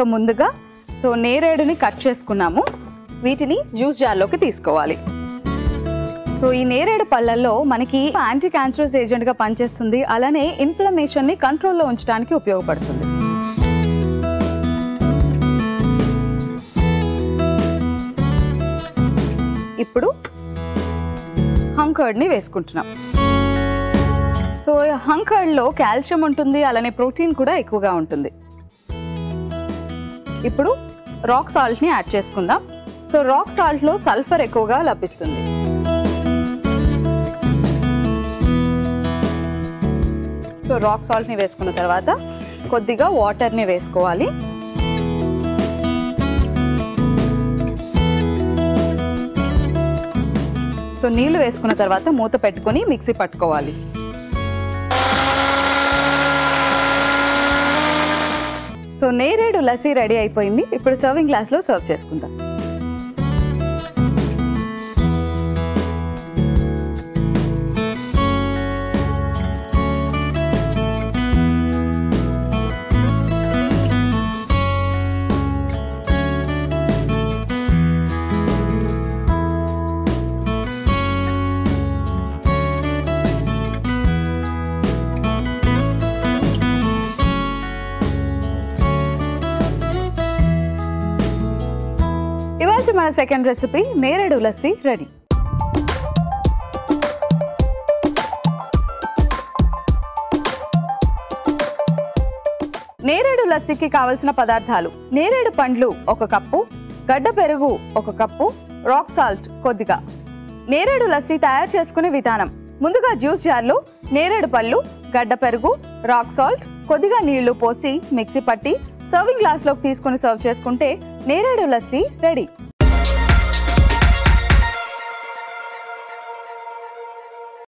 ముందుగా నేరేడుని కట్ చేసుకున్నాము. వీటిని జ్యూస్ జార్లోకి తీసుకోవాలి. ఈ నేరేడు పళ్ళల్లో మనకి యాంటీ క్యాన్సరస్ ఏజెంట్గా పనిచేస్తుంది. అలానే ఇన్ఫ్లమేషన్ని కంట్రోల్లో ఉంచడానికి ఉపయోగపడుతుంది. ఇప్పుడు హంకర్డ్ని వేసుకుంటున్నాం. హంకర్డ్లో కాల్షియం ఉంటుంది, అలానే ప్రోటీన్ కూడా ఎక్కువగా ఉంటుంది. ఇప్పుడు రాక్ సాల్ట్ని యాడ్ చేసుకుందాం. రాక్ సాల్ట్లో సల్ఫర్ ఎక్కువగా లభిస్తుంది. రాక్ సాల్ట్ని వేసుకున్న తర్వాత కొద్దిగా వాటర్ని వేసుకోవాలి. నీళ్లు వేసుకున్న తర్వాత మూత పెట్టుకొని మిక్సీ పట్టుకోవాలి. నేరేడు లస్సీ రెడీ అయిపోయింది. ఇప్పుడు సర్వింగ్ గ్లాస్లో సర్వ్ చేసుకుందాం. మన సెకండ్ రెసిపీ నేరేడు లస్సీ రెడీ. నేరేడు లస్సీకి కావలసిన పదార్థాలు: నేరేడు పండ్లు 1 కప్పు, గడ్డ పెరుగు 1 కప్పు, రాక్ సాల్ట్ కొద్దిగా. నేరేడు లస్సీ తయారు చేసుకునే విధానం: ముందుగా జ్యూస్ జార్లో నేరేడు పళ్ళు, గడ్డ పెరుగు, రాక్ సాల్ట్, కొద్దిగా నీళ్లు పోసి మిక్సీ పట్టి సర్వింగ్ గ్లాస్లోకి తీసుకుని సర్వ్ చేసుకుంటే నేరేడు లస్సీ రెడీ.